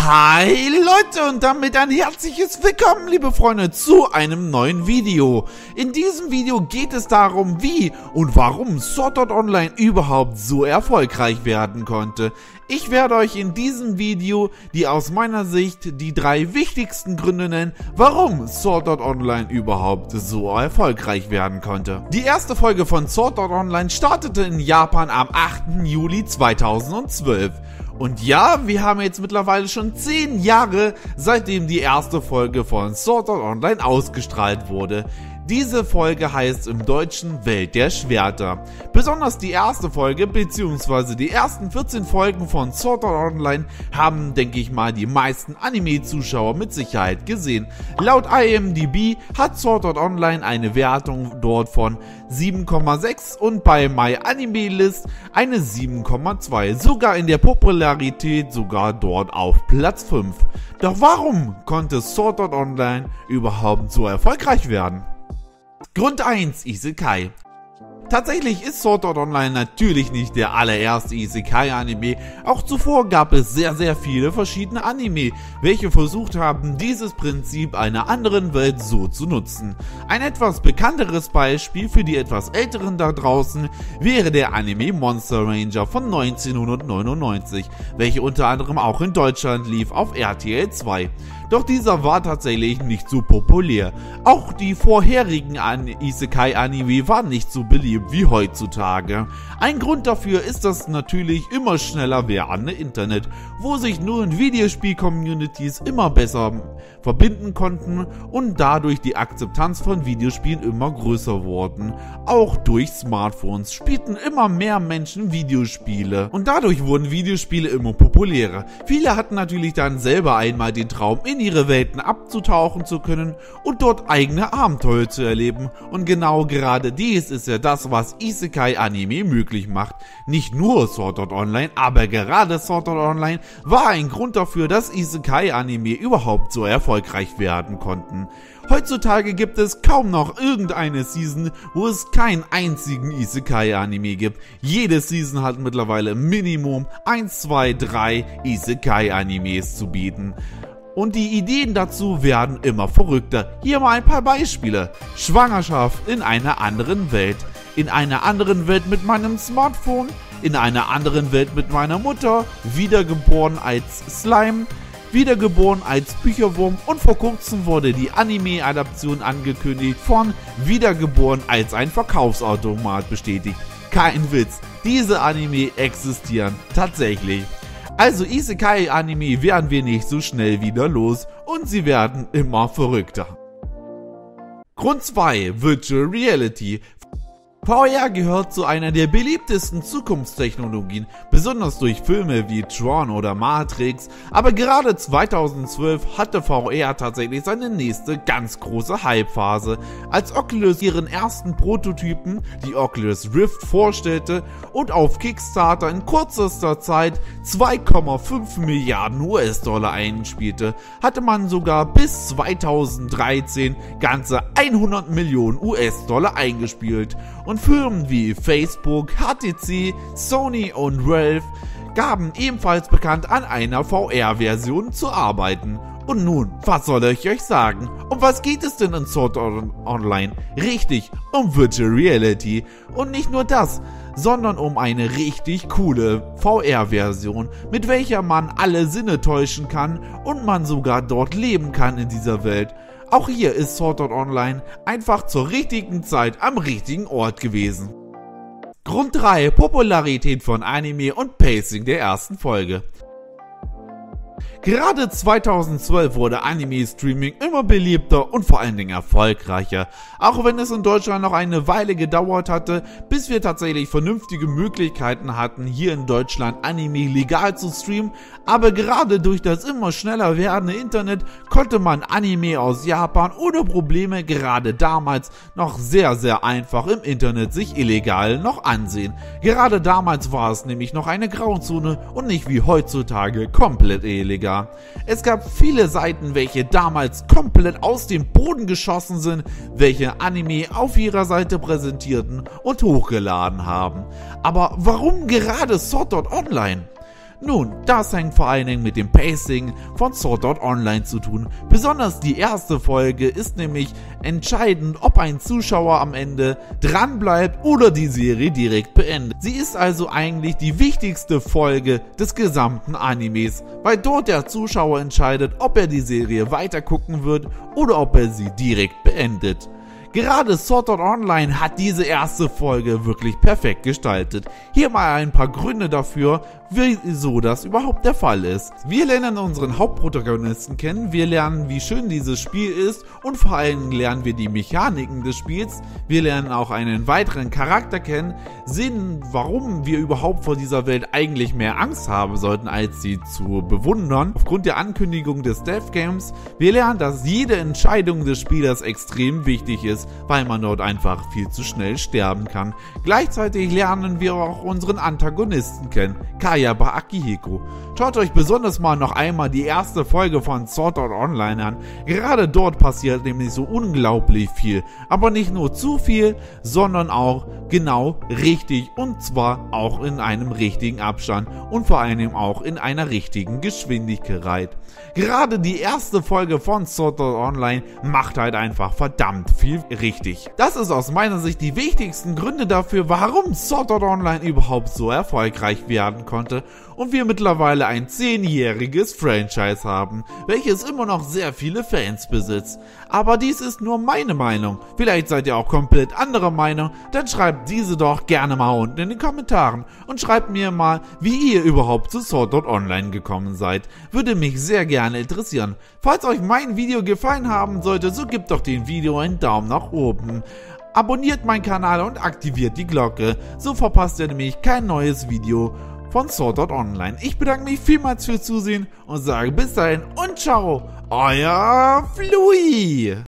Hi Leute und damit ein herzliches Willkommen, liebe Freunde, zu einem neuen Video. In diesem Video geht es darum, wie und warum Sword Art Online überhaupt so erfolgreich werden konnte. Ich werde euch in diesem Video die aus meiner Sicht die 3 wichtigsten Gründe nennen, warum Sword Art Online überhaupt so erfolgreich werden konnte. Die erste Folge von Sword Art Online startete in Japan am 8. Juli 2012. Und ja, wir haben jetzt mittlerweile schon 10 Jahre, seitdem die erste Folge von Sword Art Online ausgestrahlt wurde. Diese Folge heißt im Deutschen Welt der Schwerter. Besonders die erste Folge bzw. die ersten 14 Folgen von Sword Art Online haben, denke ich mal, die meisten Anime-Zuschauer mit Sicherheit gesehen. Laut IMDb hat Sword Art Online eine Wertung dort von 7,6 und bei MyAnimeList eine 7,2. Sogar in der Popularität sogar dort auf Platz 5. Doch warum konnte Sword Art Online überhaupt so erfolgreich werden? Grund 1, Isekai. Tatsächlich ist Sword Art Online natürlich nicht der allererste Isekai-Anime, auch zuvor gab es sehr viele verschiedene Anime, welche versucht haben, dieses Prinzip einer anderen Welt so zu nutzen. Ein etwas bekannteres Beispiel für die etwas älteren da draußen wäre der Anime Monster Ranger von 1999, welcher unter anderem auch in Deutschland lief auf RTL 2. Doch dieser war tatsächlich nicht so populär. Auch die vorherigen Isekai-Anime waren nicht so beliebt wie heutzutage. Ein Grund dafür ist das natürlich immer schneller werdende Internet, wo sich nun Videospiel-Communities immer besser verbinden konnten und dadurch die Akzeptanz von Videospielen immer größer wurden. Auch durch Smartphones spielten immer mehr Menschen Videospiele und dadurch wurden Videospiele immer populärer. Viele hatten natürlich dann selber einmal den Traum, in ihre Welten abzutauchen zu können und dort eigene Abenteuer zu erleben, und genau gerade dies ist ja das, was Isekai-Anime möglich macht. Nicht nur Sword Art Online, aber gerade Sword Art Online war ein Grund dafür, dass Isekai-Anime überhaupt so erfolgreich werden konnten. Heutzutage gibt es kaum noch irgendeine Season, wo es keinen einzigen Isekai-Anime gibt. Jede Season hat mittlerweile Minimum 1, 2, 3 Isekai-Animes zu bieten. Und die Ideen dazu werden immer verrückter. Hier mal ein paar Beispiele. Schwangerschaft in einer anderen Welt. In einer anderen Welt mit meinem Smartphone. In einer anderen Welt mit meiner Mutter. Wiedergeboren als Slime. Wiedergeboren als Bücherwurm. Und vor kurzem wurde die Anime-Adaption angekündigt von Wiedergeboren als ein Verkaufsautomat bestätigt. Kein Witz, diese Anime existieren tatsächlich. Also Isekai-Anime werden wir nicht so schnell wieder los und sie werden immer verrückter. Grund 2, Virtual Reality. VR gehört zu einer der beliebtesten Zukunftstechnologien, besonders durch Filme wie Tron oder Matrix, aber gerade 2012 hatte VR tatsächlich seine nächste ganz große Hypephase, als Oculus ihren ersten Prototypen, die Oculus Rift, vorstellte und auf Kickstarter in kürzester Zeit 2,5 Milliarden US-Dollar einspielte, hatte man sogar bis 2013 ganze 100 Millionen US-Dollar eingespielt. Und Firmen wie Facebook, HTC, Sony und Valve gaben ebenfalls bekannt, an einer VR-Version zu arbeiten. Und nun, was soll ich euch sagen? Um was geht es denn in Sword Art Online? Richtig, um Virtual Reality. Und nicht nur das, sondern um eine richtig coole VR-Version, mit welcher man alle Sinne täuschen kann und man sogar dort leben kann in dieser Welt. Auch hier ist Sword Art Online einfach zur richtigen Zeit am richtigen Ort gewesen. Grund 3, Popularität von Anime und Pacing der ersten Folge. Gerade 2012 wurde Anime-Streaming immer beliebter und vor allen Dingen erfolgreicher, auch wenn es in Deutschland noch eine Weile gedauert hatte, bis wir tatsächlich vernünftige Möglichkeiten hatten, hier in Deutschland Anime legal zu streamen, aber gerade durch das immer schneller werdende Internet konnte man Anime aus Japan ohne Probleme gerade damals noch sehr einfach im Internet sich illegal noch ansehen. Gerade damals war es nämlich noch eine Grauzone und nicht wie heutzutage komplett illegal. Es gab viele Seiten, welche damals komplett aus dem Boden geschossen sind, welche Anime auf ihrer Seite präsentierten und hochgeladen haben. Aber warum gerade Sword Art Online? Nun, das hängt vor allen Dingen mit dem Pacing von Sword Art Online zu tun. Besonders die erste Folge ist nämlich entscheidend, ob ein Zuschauer am Ende dranbleibt oder die Serie direkt beendet. Sie ist also eigentlich die wichtigste Folge des gesamten Animes, weil dort der Zuschauer entscheidet, ob er die Serie weiter gucken wird oder ob er sie direkt beendet. Gerade Sword Art Online hat diese erste Folge wirklich perfekt gestaltet. Hier mal ein paar Gründe dafür, wieso das überhaupt der Fall ist. Wir lernen unseren Hauptprotagonisten kennen, wir lernen, wie schön dieses Spiel ist und vor allem lernen wir die Mechaniken des Spiels. Wir lernen auch einen weiteren Charakter kennen, sehen, warum wir überhaupt vor dieser Welt eigentlich mehr Angst haben sollten, als sie zu bewundern. Aufgrund der Ankündigung des Death Games, wir lernen, dass jede Entscheidung des Spielers extrem wichtig ist, weil man dort einfach viel zu schnell sterben kann. Gleichzeitig lernen wir auch unseren Antagonisten kennen, Kayaba Akihiko. Schaut euch besonders mal noch einmal die erste Folge von Sword Art Online an. Gerade dort passiert nämlich so unglaublich viel. Aber nicht nur zu viel, sondern auch genau richtig, und zwar auch in einem richtigen Abstand und vor allem auch in einer richtigen Geschwindigkeit. Gerade die erste Folge von Sword Art Online macht halt einfach verdammt viel richtig. Das ist aus meiner Sicht die wichtigsten Gründe dafür, warum Sword Art Online überhaupt so erfolgreich werden konnte und wir mittlerweile ein 10-jähriges Franchise haben, welches immer noch sehr viele Fans besitzt. Aber dies ist nur meine Meinung. Vielleicht seid ihr auch komplett anderer Meinung, dann schreibt diese doch gerne mal unten in den Kommentaren und schreibt mir mal, wie ihr überhaupt zu Sword Art Online gekommen seid. Würde mich sehr gerne interessieren. Falls euch mein Video gefallen haben sollte, so gebt doch dem Video einen Daumen nach oben. Abonniert meinen Kanal und aktiviert die Glocke, so verpasst ihr nämlich kein neues Video von Sword Art Online. Ich bedanke mich vielmals fürs Zusehen und sage bis dahin und ciao, euer Flui!